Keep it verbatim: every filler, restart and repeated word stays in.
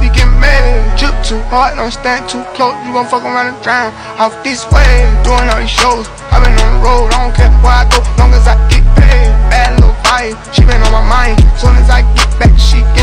be getting mad. Drip too hard, don't stand too close, you gon' fuck around and drown. Off this way, doing all these shows, I been on the road, I don't care where I go, long as I get paid. Bad little vibe, she been on my mind, soon as I get back, she get